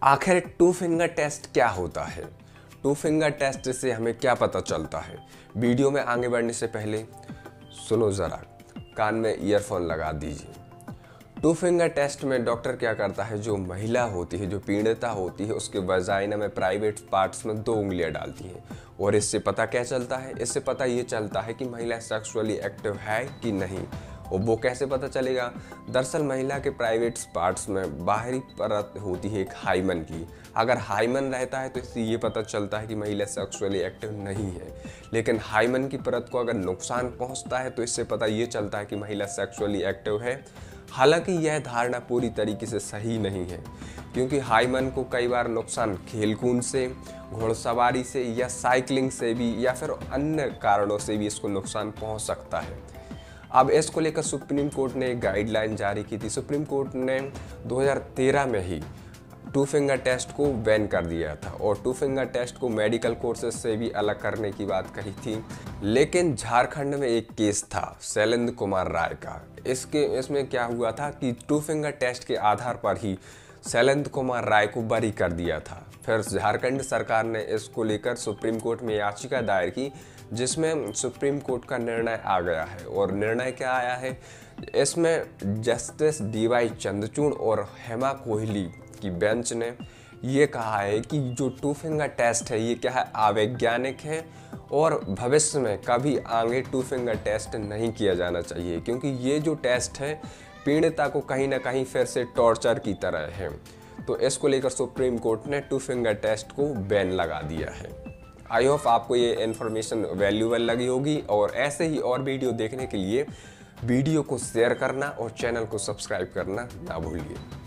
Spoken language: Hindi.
आखिर टू फिंगर टेस्ट क्या होता है? टू फिंगर टेस्ट से हमें क्या पता चलता है? वीडियो में आगे बढ़ने से पहले सुनो ज़रा, कान में ईयरफोन लगा दीजिए। टू फिंगर टेस्ट में डॉक्टर क्या करता है, जो महिला होती है, जो पीड़िता होती है, उसके वजाइना में प्राइवेट पार्ट्स में 2 उंगलियां डालती हैं। और इससे पता क्या चलता है? इससे पता ये चलता है कि महिला सेक्सुअली एक्टिव है कि नहीं। और वो कैसे पता चलेगा? दरअसल महिला के प्राइवेट पार्ट्स में बाहरी परत होती है एक हाइमन की। अगर हाइमन रहता है तो इससे ये पता चलता है कि महिला सेक्सुअली एक्टिव नहीं है। लेकिन हाइमन की परत को अगर नुकसान पहुंचता है तो इससे पता ये चलता है कि महिला सेक्सुअली एक्टिव है। हालांकि यह धारणा पूरी तरीके से सही नहीं है, क्योंकि हाइमन को कई बार नुकसान खेलकूद से, घुड़सवारी से या साइकिलिंग से भी या फिर अन्य कारणों से भी इसको नुकसान पहुंच सकता है। अब इसको लेकर सुप्रीम कोर्ट ने एक गाइडलाइन जारी की थी। सुप्रीम कोर्ट ने 2013 में ही टू फिंगर टेस्ट को बैन कर दिया था और टू फिंगर टेस्ट को मेडिकल कोर्सेज से भी अलग करने की बात कही थी। लेकिन झारखंड में एक केस था शैलेंद्र कुमार राय का। इसमें क्या हुआ था कि टू फिंगर टेस्ट के आधार पर ही शैलेंद्र कुमार राय को बरी कर दिया था। फिर झारखंड सरकार ने इसको लेकर सुप्रीम कोर्ट में याचिका दायर की, जिसमें सुप्रीम कोर्ट का निर्णय आ गया है। और निर्णय क्या आया है? इसमें जस्टिस DY चंद्रचूड़ और हेमा कोहली की बेंच ने ये कहा है कि जो टू फिंगर टेस्ट है ये क्या है, अवैज्ञानिक है और भविष्य में कभी आगे टू फिंगर टेस्ट नहीं किया जाना चाहिए, क्योंकि ये जो टेस्ट है पीड़िता को कहीं ना कहीं फिर से टॉर्चर की तरह है। तो इसको लेकर सुप्रीम कोर्ट ने टू फिंगर टेस्ट को बैन लगा दिया है। आई होप आपको ये इन्फॉर्मेशन वैल्यूएबल लगी होगी, और ऐसे ही और वीडियो देखने के लिए वीडियो को शेयर करना और चैनल को सब्सक्राइब करना ना भूलिए।